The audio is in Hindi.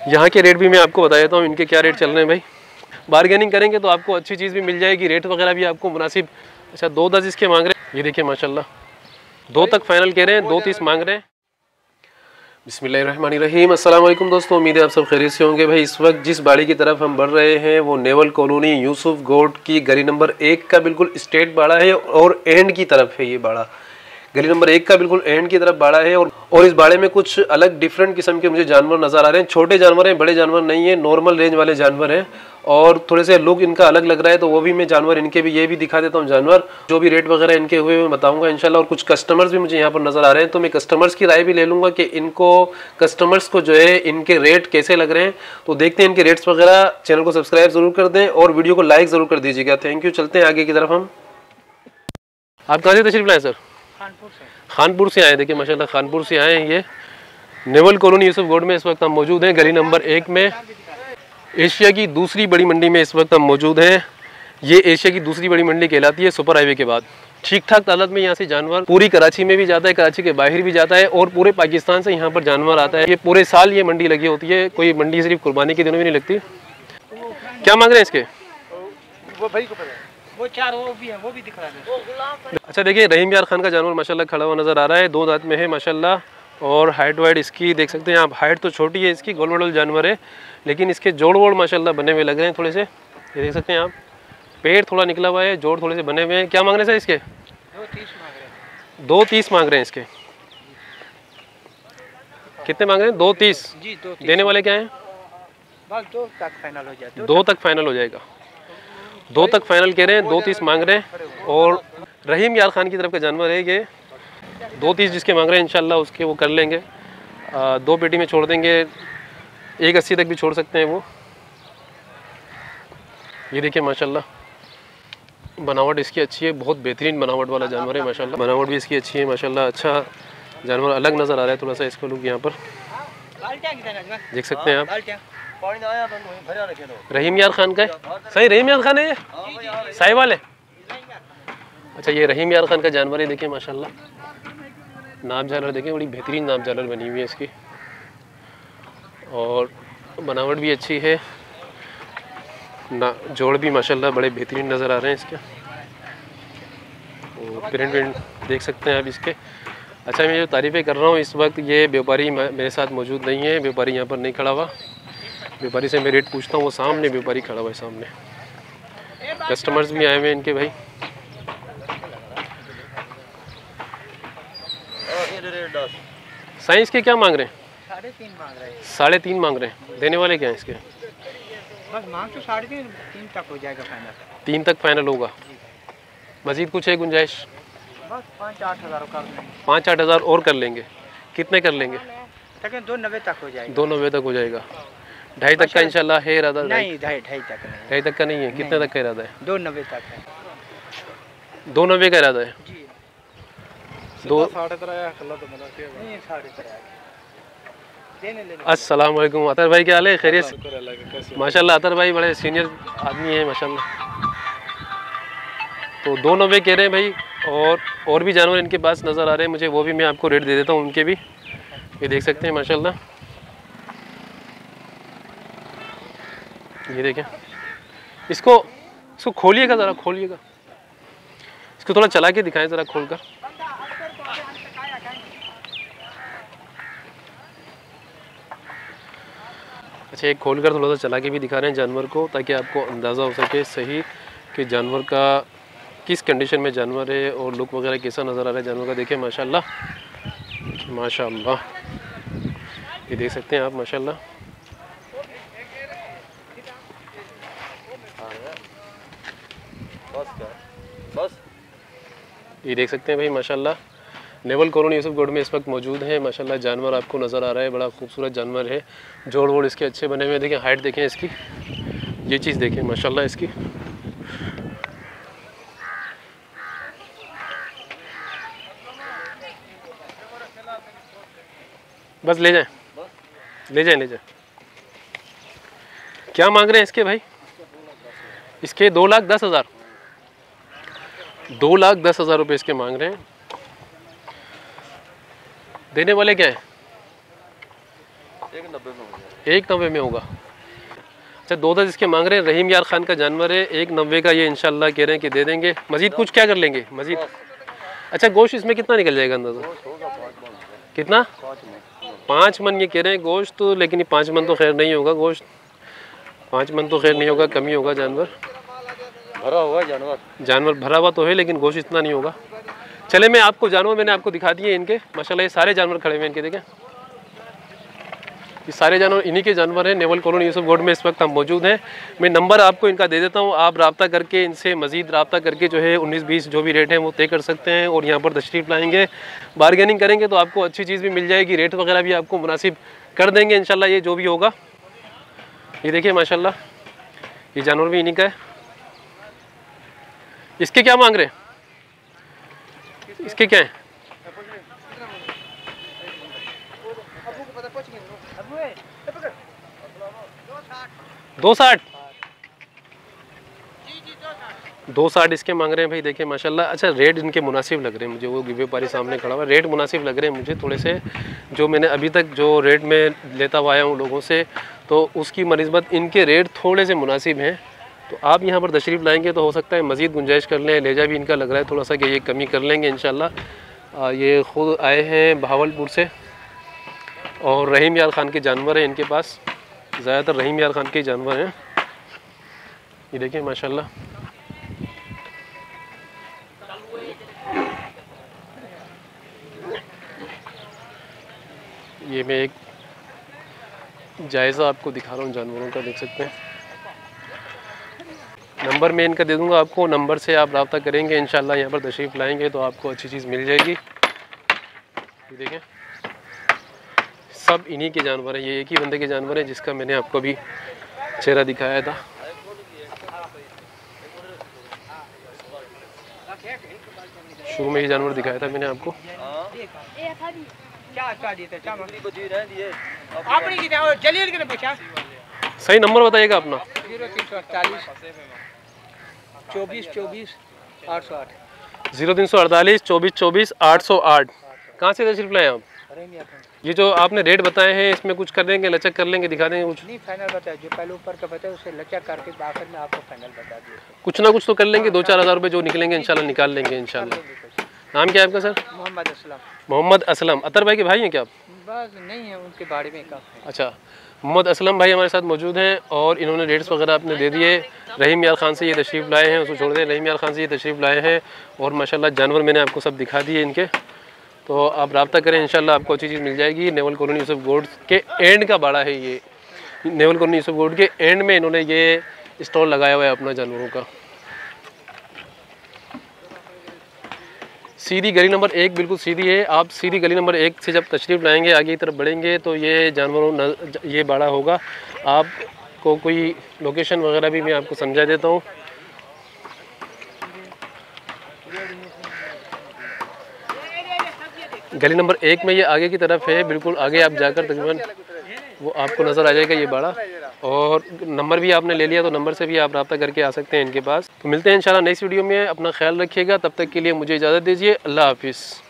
यहाँ के रेट भी मैं आपको बता देता हूँ, इनके क्या रेट चल रहे हैं भाई। बार्गेनिंग करेंगे तो आपको अच्छी चीज़ भी मिल जाएगी, रेट वगैरह भी आपको मुनासिब। अच्छा 2-10 इसके मांग रहे हैं, ये देखिए माशाल्लाह 2 तक फाइनल कह रहे हैं, 2-30 मांग रहे हैं। बिस्मिल्लाहिर्रहमानिर्रहीम, अस्सलाम वालेकुम दोस्तों, उम्मीद है आप सब खैरियत से होंगे। भाई इस वक्त जिस बाड़ी की तरफ हम बढ़ रहे हैं वो नेवल कॉलोनी यूसुफ गोट की गली नंबर 1 का बिल्कुल स्ट्रेट बाड़ा है और एंड की तरफ है ये बाड़ा। गली नंबर 1 का बिल्कुल एंड की तरफ बाड़ा है और इस बाड़े में कुछ अलग डिफरेंट किस्म के मुझे जानवर नज़र आ रहे हैं। छोटे जानवर हैं, बड़े जानवर नहीं है, नॉर्मल रेंज वाले जानवर हैं और थोड़े से लुक इनका अलग लग रहा है, तो वो भी मैं जानवर इनके भी ये भी दिखा देता हूँ। जानवर जो भी रेट वगैरह इनके हुए मैं बताऊंगा इंशाल्लाह। और कुछ कस्टमर्स भी मुझे यहाँ पर नज़र आ रहे हैं, तो मैं कस्टमर्स की राय भी ले लूँगा कि इनको कस्टमर्स को जो है इनके रेट कैसे लग रहे हैं। तो देखते हैं इनके रेट्स वगैरह। चैनल को सब्सक्राइब ज़रूर कर दें और वीडियो को लाइक ज़रूर कर दीजिएगा। Thank you. चलते हैं आगे की तरफ हम। आप कहाँ से तशरीफ लाए सर? खानपुर से आए। देखिए माशाल्लाह खानपुर से आए हैं। ये नेवल कॉलोनी यूसुफ गोट में इस वक्त हम मौजूद हैं, गली नंबर 1 में। एशिया की दूसरी बड़ी मंडी में इस वक्त हम मौजूद हैं। ये एशिया की दूसरी बड़ी मंडी कहलाती है सुपर हाईवे के बाद। ठीक ठाक तादाद में यहाँ से जानवर पूरी कराची में भी जाता है, कराची के बाहर भी जाता है और पूरे पाकिस्तान से यहाँ पर जानवर आता है। ये पूरे साल ये मंडी लगी होती है, कोई मंडी सिर्फ कुर्बानी के दिनों में नहीं लगती। क्या मांग रहे हैं इसके? वो भाई को पता है, वो 4 वो भी है, वो भी दिख रहा है। अच्छा देखिए रहीम यार खान का जानवर माशाल्लाह खड़ा हुआ नज़र आ रहा है, 2 दांत में है माशाल्लाह। और हाइट वाइट इसकी देख सकते हैं आप, हाइट तो छोटी है इसकी, गोल मॉडल जानवर है, लेकिन इसके जोड़ वोड़ माशाल्लाह बने हुए लग रहे हैं थोड़े से। ये देख सकते हैं आप, पेड़ थोड़ा निकला हुआ है, जोड़ थोड़े से बने हुए हैं। क्या मांग रहे हैं सर इसके? 230 मांग रहे हैं इसके। कितने मांग रहे हैं? 230 जी। 230 देने वाले क्या हैं? बस 2 तक फाइनल हो जाए। 2 तक फाइनल हो जाएगा। 2 तक फाइनल कह रहे हैं, 230 मांग रहे हैं। और रहीम यार खान की तरफ का जानवर है ये, 230 जिसके मांग रहे हैं इंशाल्लाह उसके वो कर लेंगे। 2 पेटी में छोड़ देंगे, 180 तक भी छोड़ सकते हैं वो। ये देखिए माशाल्लाह बनावट इसकी अच्छी है, बहुत बेहतरीन बनावट वाला जानवर है माशाल्लाह। बनावट भी इसकी अच्छी है माशाल्लाह। अच्छा जानवर अलग नज़र आ रहा है थोड़ा सा इसका लुक। यहाँ पर देख सकते हैं आप, रहीम यार खान का है। सही रहीम यार खान है ये, साहिवाल है। अच्छा ये रहीम यार खान का जानवर है। देखिए माशाल्लाह नाप झालर देखिए, बड़ी बेहतरीन नाप झालर बनी हुई है इसकी और बनावट भी अच्छी है ना। जोड़ भी माशाल्लाह बड़े बेहतरीन नज़र आ रहे हैं इसके और प्रिंट विंट देख सकते हैं आप इसके। अच्छा मैं जो तारीफ़ें कर रहा हूँ इस वक्त ये व्यापारी मेरे साथ मौजूद नहीं है, व्यापारी यहाँ पर नहीं खड़ा हुआ। व्यापारी से मैं रेट पूछता हूँ, वो सामने व्यापारी खड़ा हुआ है सामने। कस्टमर्स भी आए हुए हैं इनके भाई। साइंस के क्या मांग रहे हैं? 3.5 मांग रहे हैं। 3.5 मांग रहे हैं। देने वाले क्या हैं इसके? बस मांग तो 3.5 3 तक हो जाएगा फाइनल। 3 तक फाइनल होगा। मजीद कुछ है गुंजाइश? बस 5-8 हज़ार कर लेंगे। 5-8 हज़ार और कर लेंगे। कितने कर लेंगे? लेकिन 290 तक हो जाएगा। 290 तक हो जाएगा। 2.5 तक का इंशाल्लाह है इरादा? नहीं 2.5 तक नहीं। 2.5 तक का नहीं है। कितने तक का इरादा है? 290 तक है। 290 का इरादा है जी। 2। अस्सलाम वालेकुम अतर भाई, क्या हाल है? खैरियत से? माशाल्लाह अतर भाई बड़े सीनियर आदमी हैं माशाल्लाह। तो 290 कह रहे हैं भाई। और भी जानवर इनके पास नज़र आ रहे हैं मुझे, वो भी मैं आपको रेट दे देता हूँ उनके भी। ये देख सकते हैं माशाल्लाह। ये देखें, इसको खोलिएगा ज़रा, खोलिएगा इसको, थोड़ा चला के दिखाएं ज़रा खोल कर। अच्छा एक खोल कर थोड़ा सा चला के भी दिखा रहे हैं जानवर को, ताकि आपको अंदाज़ा हो सके सही कि जानवर का किस कंडीशन में जानवर है और लुक वगैरह कैसा नज़र आ रहा है जानवर का। देखिए माशाल्लाह माशाल्लाह, ये देख सकते हैं आप माशाल्लाह। ये देख सकते हैं भाई माशाल्लाह। नेवल कॉलोनी यूसुफ गोट में इस वक्त मौजूद है माशाल्लाह। जानवर आपको नज़र आ रहा है, बड़ा खूबसूरत जानवर है। जोड़ वोड़ इसके अच्छे बने हुए हैं। देखें हाइट देखें इसकी, ये चीज़ देखें माशाल्लाह इसकी। बस ले जाएं, ले जाएं, ले जाएं। क्या मांग रहे हैं इसके भाई? इसके 2,10,000, 2,10,000 रुपये इसके मांग रहे हैं। देने वाले क्या है? 190 में होगा। अच्छा 2 दांत इसके मांग रहे हैं, रहीम यार खान का जानवर है, 190 का ये इंशाल्लाह कह रहे हैं कि दे देंगे। मजीद कुछ क्या कर लेंगे मजीद? अच्छा गोश्त इसमें कितना निकल जाएगा अंदाज़ा? कितना? 5 मन ये कह रहे हैं गोश्त तो, लेकिन ये 5 मन तो खैर नहीं होगा गोश्त, 5 मन तो खैर नहीं होगा, कम ही होगा। जानवर भरा हुआ जानवर भरा हुआ तो है, लेकिन गोश्त इतना नहीं होगा। चले मैं आपको जानवर मैंने आपको दिखा दिए इनके, माशाल्लाह ये सारे जानवर खड़े हुए इनके, देखें ये सारे जानवर इन्हीं के जानवर हैं। नेवल कॉलोनी यूसुफ गोड में इस वक्त हम मौजूद हैं। मैं नंबर आपको इनका दे देता हूँ, आप रब्ता करके इनसे मज़ीद रब्ता करके जो है 19-20 जो भी रेट हैं वो तय कर सकते हैं, और यहाँ पर तशरीफ़ लाएंगे, बारगेनिंग करेंगे तो आपको अच्छी चीज़ भी मिल जाएगी, रेट वगैरह भी आपको मुनासिब कर देंगे इंशाल्लाह, ये जो भी होगा। ये देखिए माशाल्लाह ये जानवर भी इन्हीं का है। इसके क्या मांग रहे हैं? इसके क्या है? 260 260 इसके मांग रहे हैं भाई, देखिए माशाल्लाह। अच्छा रेट इनके मुनासिब लग रहे हैं मुझे, वो व्यापारी सामने खड़ा हुआ है, रेट मुनासिब लग रहे हैं मुझे थोड़े से, जो मैंने अभी तक जो रेट में लेता हुआ आया हूँ लोगों से, तो उसकी मनिस्बत इनके रेट थोड़े से मुनासिब हैं। तो आप यहाँ पर तशरीफ़ लाएंगे तो हो सकता है मज़ीद गुंजाइश कर लें, लेजा भी इनका लग रहा है थोड़ा सा कि ये कमी कर लेंगे इंशाल्लाह। ये ख़ुद आए हैं बहावलपुर से, और रहीम यार ख़ान के जानवर हैं इनके पास, ज़्यादातर रहीम यार ख़ान के जानवर हैं। ये देखिए माशाल्लाह ये मैं एक जायज़ा आपको दिखा रहा हूँ जानवरों का, देख सकते हैं। नंबर मैं इनका दे दूँगा आपको, नंबर से आप रब्ता करेंगे इंशाल्लाह, यहाँ पर तशरीफ़ लाएंगे तो आपको अच्छी चीज़ मिल जाएगी। ये देखें सब इन्हीं के जानवर हैं, ये एक ही बंदे के जानवर हैं जिसका मैंने आपको अभी चेहरा दिखाया था। शुरू में ही जानवर दिखाया था मैंने आपको। सही नंबर बताइएगा अपना। 0348 24 24 808। 0348 24 24 808। कहाँ से तशरीफ लाए आप? ये जो आपने रेट बताए हैं इसमें कुछ कर देंगे, लचक कर लेंगे, दिखा देंगे कुछ? नहीं फाइनल बताया, जो पहले ऊपर का बताया उसे लचक करके आखिर में आपको फाइनल बता दिए। कुछ ना कुछ तो कर लेंगे, 2-4 हज़ार रुपये जो निकलेंगे इंशाल्लाह निकाल लेंगे इंशाल्लाह। नाम क्या है आपका सर? मोहम्मद असलम। मोहम्मद असलम। अतर भाई के भाई हैं क्या आप? बस नहीं है, उनके बारे में का। अच्छा मोहम्मद असलम भाई हमारे साथ मौजूद हैं, और इन्होंने रेट्स वगैरह आपने दे दिए। रहीम यार ख़ान से ये तशरीफ़ लाए हैं, उसको छोड़ दें, रहीम यार ख़ान से ये तशरीफ़ लाए हैं, और माशाल्लाह जानवर मैंने आपको सब दिखा दिए इनके। तो आप रब्ता करें इंशाल्लाह आपको अच्छी चीज़ मिल जाएगी। नेवल कॉलोनी यूसुफ गोड के एंड का बाड़ा है ये, नेवल कॉलोनी यूसुफ गोड के एंड में इन्होंने ये स्टॉल लगाया हुआ है अपना जानवरों का। सीधी गली नंबर 1 बिल्कुल सीधी है, आप सीधी गली नंबर 1 से जब तशरीफ़ लाएंगे आगे की तरफ बढ़ेंगे तो ये जानवरों ये बाड़ा होगा। आपको कोई लोकेशन वगैरह भी मैं आपको समझा देता हूँ। गली नंबर 1 में ये आगे की तरफ है, बिल्कुल आगे आप जाकर तकरीबन वो आपको नज़र आ जाएगा ये बाड़ा, और नंबर भी आपने ले लिया तो नंबर से भी आप रब्ता करके आ सकते हैं इनके पास। तो मिलते हैं इंशाल्लाह नेक्स्ट वीडियो में, अपना ख्याल रखिएगा, तब तक के लिए मुझे इजाज़त दीजिए, अल्लाह हाफिज़।